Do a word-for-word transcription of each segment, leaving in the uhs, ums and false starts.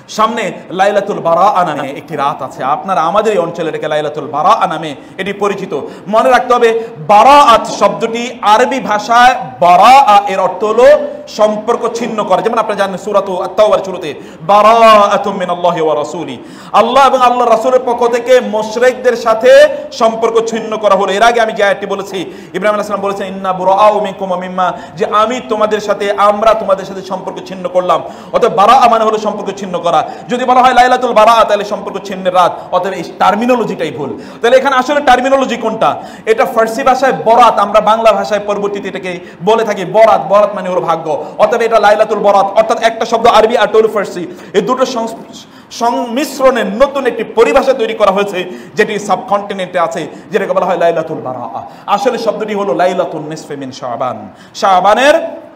সামনে লাইলাতুল বারাআ নামে একটি রাত আছে, আপনারা আমাদের এই অঞ্চলে এটাকে লাইলাতুল বারাআ নামে এটি পরিচিত। মনে রাখতে হবে বারাআত শব্দটি আরবি ভাষায় বারাআ এর অর্থ হলো সম্পর্ক ছিন্ন করা। যেমন আপনারা জানেন সূরাত আত-তাওবার শুরুতে বারাআতুম মিনাল্লাহি ওয়া রাসূলি, আল্লাহ এবং আল্লাহর রাসূলের পক্ষ থেকে মুশরিকদের সাথে সম্পর্ক ছিন্ন করা হলো। এর আগে আমি যে আয়াতটি বলেছি, ইব্রাহিম আলাইহিস সালাম বলেছেন ইন্না বুরাআউ মিনকুম ওয়া মিম্মা, যে আমি তোমাদের সাথে, আমরা তোমাদের সাথে সম্পর্ক ছিন্ন করলাম। অতএব বারাআ মানে হলো সম্পর্ক ছিন্ন করা। যদি বলা হয় লাইলাতুল বারাআ তাহলে সম্পর্ক ছিন্নের রাত, অতএব এই টার্মিনোলজিটাই ভুল। তাহলে এখানে আসলে টার্মিনোলজি কোনটা? এটা ফার্সি ভাষায় বরাত, আমরা বাংলা ভাষায় পরবর্তীতে এটাকে বলে থাকি বরাত। বরাত মানে হলো ভাগ্য, অতএব এটা লাইলাতুল বরাত, অর্থাৎ একটা শব্দ আরবি আর টুল ফার্সি, এই দুটো সংমিশ্রণে নতুন একটি পরিভাষা তৈরি করা হয়েছে যেটি সাবকন্টিনেন্টে আছে, যেটাকে বলা হয় লাইলাতুল বারাআ। আসলে শব্দটি হলো লাইলাতুন নিসফি মিন শাবান, শাবানের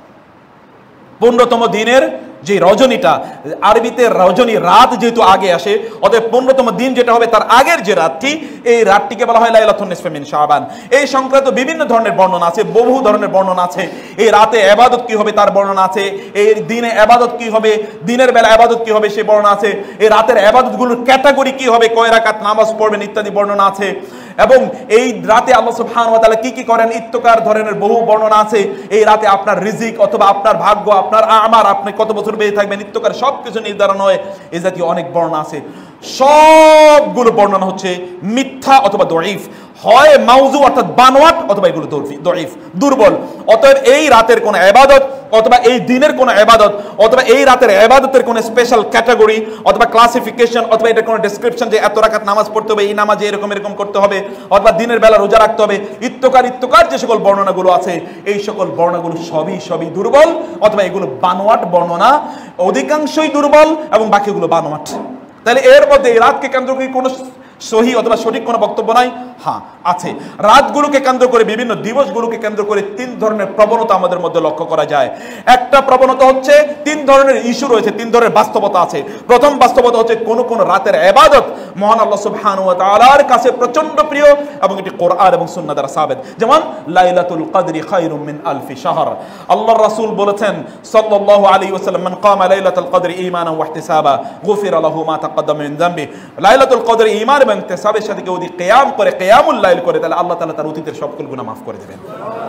পনেরোতম দিনের যে রজনীটা, আরবিতে রজনী রাত যেহেতু আগে আসে, অতএব পনেরোতম দিন যেটা হবে তার আগের যে রাতটি, এই রাতটিকে বলা হয় লাইলাতুন নিসফি মিন শাবান। এই সংক্রান্ত বিভিন্ন ধরনের বর্ণনা আছে, বহু ধরনের বর্ণনা আছে। এই রাতে ইবাদত কি হবে তার বর্ণনা আছে, এই দিনে ইবাদত কি হবে, দিনের বেলা ইবাদত কি হবে সেই বর্ণনা আছে, এই রাতের ইবাদতগুলোর ক্যাটাগরি কি হবে, কয় রাকাত নামাজ পড়বেন ইত্যাদি বর্ণনা আছে, এবং এই রাতে আল্লাহ সুবহানাহু ওয়া তাআলা কি কি করেন ইত্তকার ধরনের বহু বর্ণনা আছে। এই রাতে আপনার রিজিক অথবা আপনার ভাগ্য, আপনার আমার, আপনি কত বছর বেঁচে থাকবেন ইত্তকার সবকিছু নির্ধারণ হয়, এই জাতীয় অনেক বর্ণনা আছে। সবগুলো বর্ণনা হচ্ছে মিথ্যা অথবা দঈফ, হয় মাউযু অর্থাৎ বানোয়াট, অথবা এগুলো দঈফ দুর্বল। অতএব এই রাতের কোন ইবাদত অথবা এই দিনের কোন ইবাদত অথবা এই রাতের ইবাদতের কোন স্পেশাল ক্যাটাগরি অথবা ক্লাসিফিকেশন অথবা এটার কোন ডেসক্রিপশন যে এত রাকাত নামাজ পড়তে হবে, এই নামাজে এরকম এরকম করতে হবে, অথবা দিনের বেলা রোজা রাখতে হবে ইত্তকার ইত্তকার যে সকল বর্ণনাগুলো আছে, এই সকল বর্ণনাগুলো সবই সবই দুর্বল অথবা এগুলো বানোয়াট বর্ণনা, অধিকাংশই দুর্বল এবং বাকিগুলো বানোয়াট। তাহলে এর মধ্যে এই রাতকে কেন্দ্র করে কোনো সহি অথবা সঠিক কোনো বক্তব্য নাই? হ্যাঁ আছে। রাতগুলোকে কেন্দ্র করে, বিভিন্ন দিবসগুলোকে কেন্দ্র করে তিন ধরনের প্রবণতা আমাদের মধ্যে লক্ষ্য করা যায়। একটা প্রবণতা হচ্ছে, তিন ধরনের ইস্যু রয়েছে, তিন ধরনের বাস্তবতা আছে। প্রথম বাস্তবতা হচ্ছে কোন কোন রাতের ইবাদত মহান আল্লাহ সুবহানাহু ওয়া তাআলার কাছে প্রচন্ড প্রিয় এবং এটি কোরআন এবং সুন্নাহ দ্বারা সাবিত। যেমন লাইলাতুল কদরি খায়রুম মিন আলফি শাহর, আল্লাহর রাসূল বলেছেন সাল্লাল্লাহু আলাইহি ওয়াসাল্লাম মান কামা লাইলাতুল কদরি ঈমানান ওয়া ইহতিসাবা গুফিরা লাহু মা তাকাদ্দামা মিন যামবি। লাইলাতুল কদরি ঈমান এবং ইহতিসাবের সাথে কেউ যদি কিয়াম করে, কিয়ামুল লাইল করে, তাহলে আল্লাহ তাআলা তার অতীতের সকল গুনাহ মাফ করে দেবেন।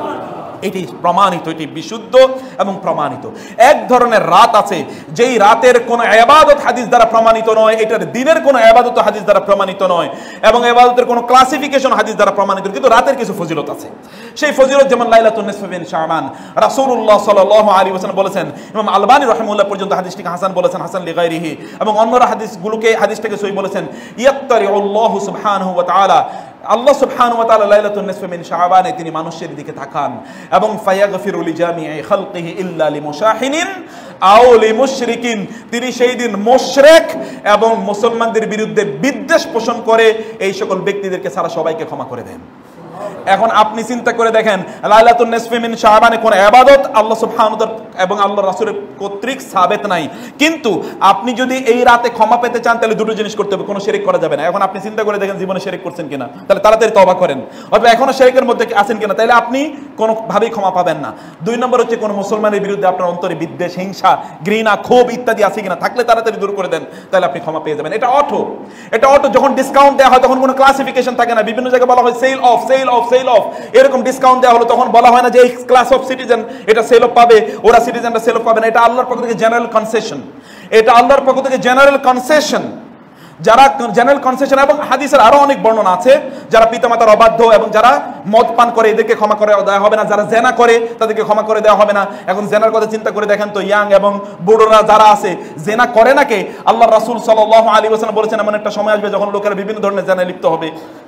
এটি প্রমাণিত, এটি বিশুদ্ধ এবং প্রমাণিত। এক ধরনের রাত আছে যেই রাতের কোন ইবাদত হাদিস দ্বারা প্রমাণিত নয়, এটার দিনের কোন ইবাদত হাদিস দ্বারা প্রমাণিত নয়, এবং ইবাদতের কোন ক্লাসিফিকেশন হাদিস দ্বারা প্রমাণিত, কিন্তু রাতের কিছু ফজিলত আছে। সেই ফজিলত যেমন লাইলাতুন নিসফি মিন শাবান, রাসূলুল্লাহ সাল্লাল্লাহু আলাইহি ওয়াসাল্লাম বলেছেন, ইমাম আলবানী রাহিমাহুল্লাহ পর্যন্ত হাদিসটিকে হাসান বলেছেন, হাসান লিগাইরিহি, এবং অন্যরা হাদিসগুলোকে হাদিসটাকে সহিহ বলেছেন। ইয়াক্তারিউল্লাহু সুবহানাহু ওয়া তাআলা, আল্লাহ সুবহানাহু ওয়া তাআলা লাইলাতুন নিসফি মিন শাবানে তিনি মানুষের দিকে তাকান এবং ফায়াগফিরু লিজামিই খালকিহি ইল্লা লিমুশাহিনিন আও লিমুশরিকিন, তিনি সেই দিন মুশরিক এবং মুসলমানদের বিরুদ্ধে বিদ্বেষ পোষণ করে এই সকল ব্যক্তিদেরকে ছাড়া সবাইকে ক্ষমা করে দেন। এখন আপনি চিন্তা করে দেখেন, লাইলাতুন নিসফি মিন শাবানে কোন ইবাদত আল্লাহ সুবহানাহু ওয়া তাআলা এবং আল্লাহর রাসূলের কর্তৃক সাবিত নাই, কিন্তু আপনি যদি এই রাতে ক্ষমা পেতে চান তাহলে দুটো জিনিস করতে হবে, কোনো শিরক করা যাবে না। এখন আপনি চিন্তা করে দেখেন জীবনে শিরক করছেন কিনা, তাহলে তাড়াতাড়ি তওবা করেন, অথবা এখনো শিরকের মধ্যে আছেন কিনা, তাহলে আপনি কোনোভাবেই ক্ষমা পাবেন না। দুই নম্বর হচ্ছে কোন মুসলমানের বিরুদ্ধে আপনার অন্তরে বিদ্বেষ, হিংসা, ঘৃণা, ক্ষোভ ইত্যাদি আছে কিনা, থাকলে তাড়াতাড়ি দূর করে দেন, তাহলে আপনি ক্ষমা পেয়ে যাবেন। এটা অটো, এটা অটো। যখন ডিসকাউন্ট দেওয়া হয় তখন কোনো ক্লাসিফিকেশন থাকে না, বিভিন্ন জায়গায় বলা হয় sale off, sale off, sale off, এরকম ডিসকাউন্ট দেওয়া হলো, তখন বলা হয় না যে এই ক্লাস অফ সিটিজেন এটা সেল অফ পাবে, ওরা সিটিজেনরা সেল অফ পাবে না। এটা আল্লাহর পক্ষ থেকে জেনারেল কনসেশন, এটা আল্লাহর পক্ষ থেকে জেনারেল কনসেশন। যারা জেনারেল কনসেশন, এবং হাদিসের আরো অনেক বর্ণনা আছে, যারা পিতামাতার অবাধ্য এবং যারা মদ পান করে এদেরকে ক্ষমা করে দেওয়া হবে না, যারা জেনা করে তাদেরকে ক্ষমা করে দেওয়া হবে না। এখন জেনার কথা চিন্তা করে দেখেন তো, ইয়াং এবং বুড়োরা যারা আছে জেনা করে নাকি, আল্লাহ রাসূল সাল্লাল্লাহু আলাইহি ওয়াসাল্লাম বলেছেন এমন একটা সময় আসবে যখন লোকেরা বিভিন্ন ধরনের জেনায় লিপ্ত হবে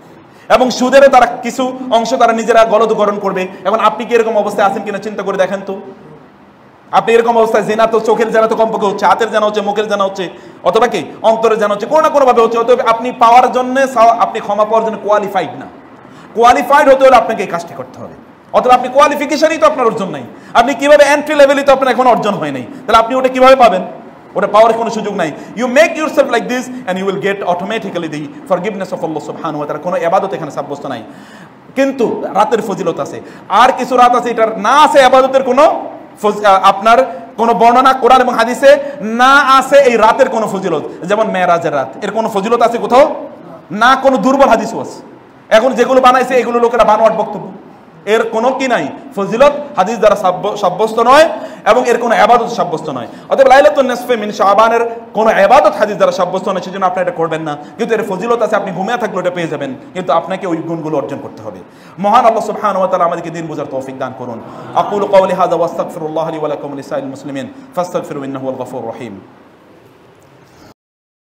এবং সুদেরও তারা কিছু অংশ তারা নিজেরা গলদকরণ করবে। এখন আপনি কি এরকম অবস্থায় আছেন কিনা চিন্তা করে দেখেন তো। আপনি এরকম অবস্থায়, জেনা তো চোখের জেনা তো কমপক্ষে হচ্ছে, হাতের জানা হচ্ছে, মুখের জানা হচ্ছে, অথবা কি অন্তরের জানা হচ্ছে, কোনো না কোনো ভাবে হচ্ছে। অতএব আপনি পাওয়ার জন্য, আপনি ক্ষমা পাওয়ার জন্য কোয়ালিফাইড না। কোয়ালিফাইড হতে হলে আপনাকে এই কাজটি করতে হবে, অথবা আপনি কোয়ালিফিকেশনই তো আপনার অর্জন নাই। আপনি কিভাবে এন্ট্রি লেভেলই তো আপনার এখন অর্জন হয় নাই, তাহলে আপনি ওটা কিভাবে পাবেন? ওটা পাওয়ার কোনো সুযোগ নাই। You make yourself like this and you will get automatically the forgiveness of Allah সুবহানাহু ওয়া তাআলা। কোনো ইবাদত এখানে সাব্যস্ত নাই, কিন্তু রাতের ফজিলত আছে। আর কিছু রাত আছে এটার না আছে ইবাদতের কোনো আপনার কোন বর্ণনা কোরআন এবং হাদিসে না আছে এই রাতের কোন ফজিলত, যেমন মেরাজের রাত, এর কোন ফজিলত আছে কোথাও না, কোন দুর্বল হাদিসও আছে। এখন যেগুলো বানাইছে এগুলো লোকেরা বানোয়াট বক্তব্য, এর কোনো কি নাই ফজিলত হাদিস দ্বারা সাব্যস্ত নয় এবং এর কোনো ইবাদত সাব্যস্ত নয়। অতএব লাইলাতুন নিসফে মিন শাবানের কোনো ইবাদত হাদিস দ্বারা সাব্যস্ত নয়, সেজন্য আপনি এটা করবেন না। কিন্তু এর ফজিলত আছে, আপনি ঘুমিয়ে থাকলে ওটা পেয়ে যাবেন, কিন্তু আপনাকে ওই গুণগুলো অর্জন করতে হবে। মহান আল্লাহ সুবহানাহু ওয়া তাআলা আমাদেরকে দিন বোঝার তৌফিক দান করুন। আকুলু কওলি হাযা ওয়াস্তাগফিরুল্লাহ লি ওয়া লাকুম ওয়া লিসাইরিল মুসলিমিন ফাস্তাগফিরু ইন্নাহু হুয়াল গফুরুর রহিম।